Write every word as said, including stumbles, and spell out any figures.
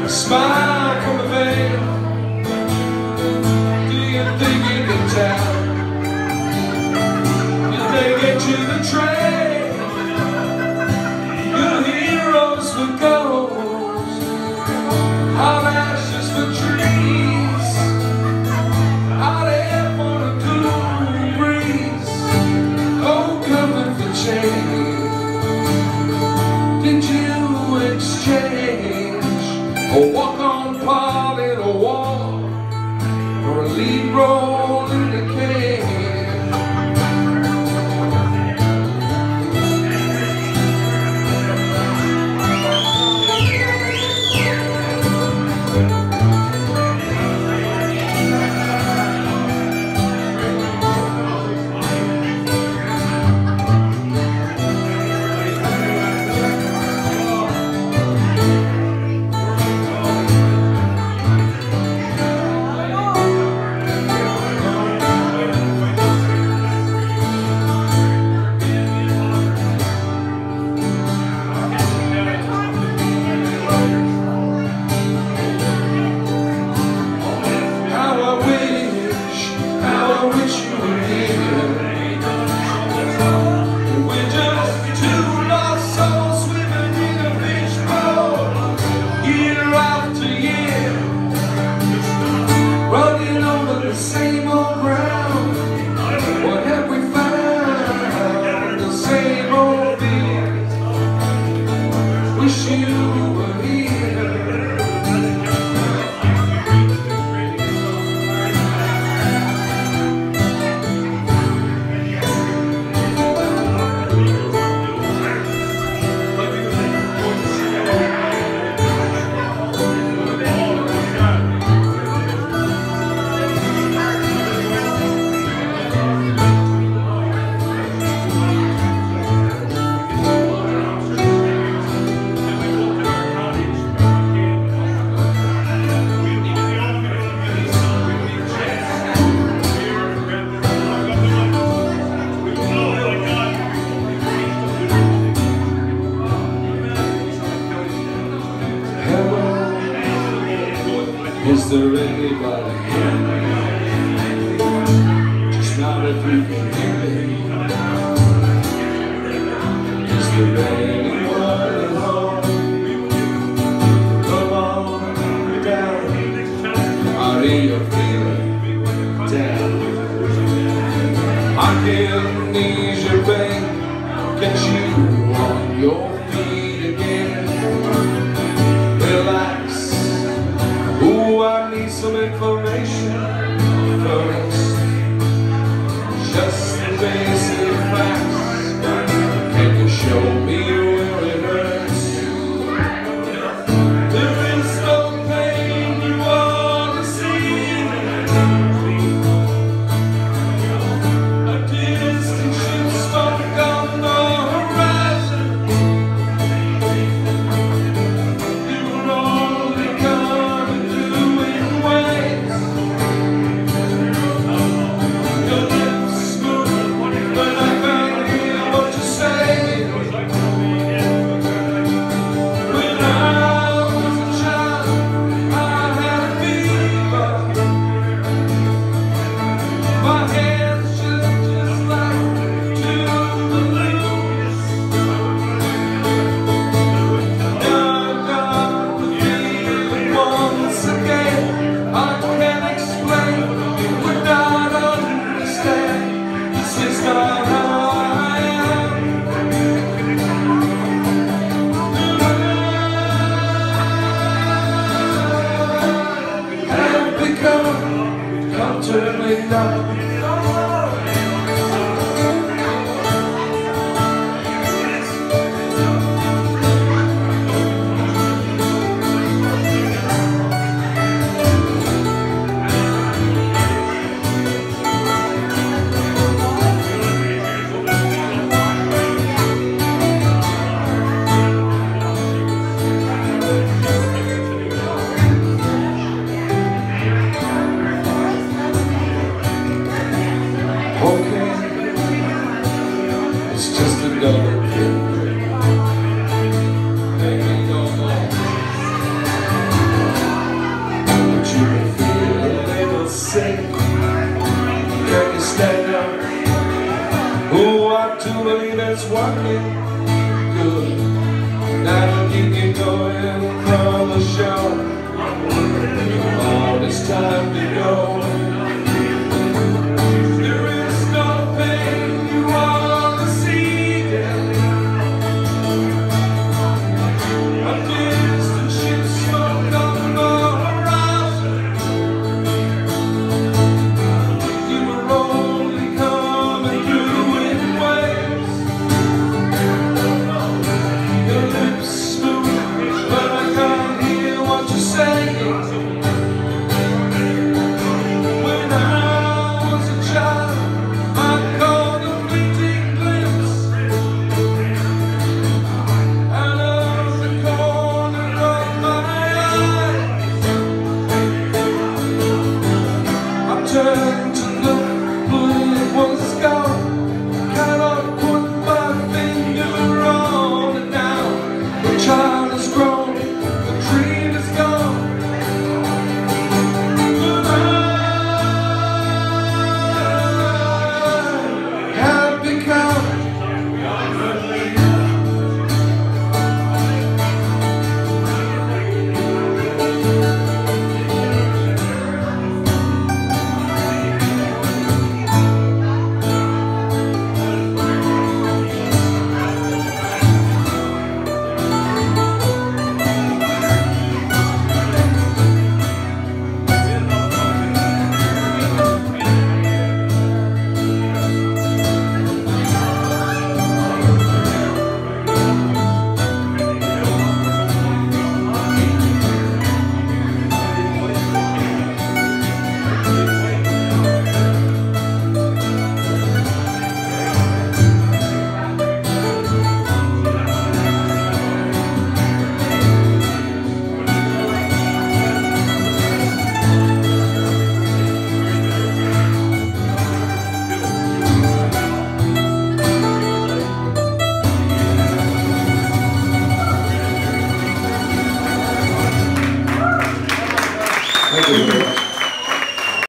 A smile from a veil. Do you think you can tell? Did they get you the train? Your heroes for ghosts, hot ashes for trees, hot air for a cool breeze, old comfort for change. Did you exchange a walk-on part in a wall for a lead role in the cage? Is there anybody here? Just not if you can hear me. Is there anyone at home? Come on down. I hear you feeling down. I can ease your pain, get you on your feet again. Relax. Ooh, I need some information first. Just the basic facts. Can you show me where it hurts? There is no pain you want to see. A distant ship stuck on the horizon. You will only come turn me down. hard to believe it's working good. That'll keep you going from the show. Oh, it's time to go. There is no pain you want to see there. A distant ship smoke on the horizon. You were only coming through in waves. Your lips move, but I can't hear what you're saying.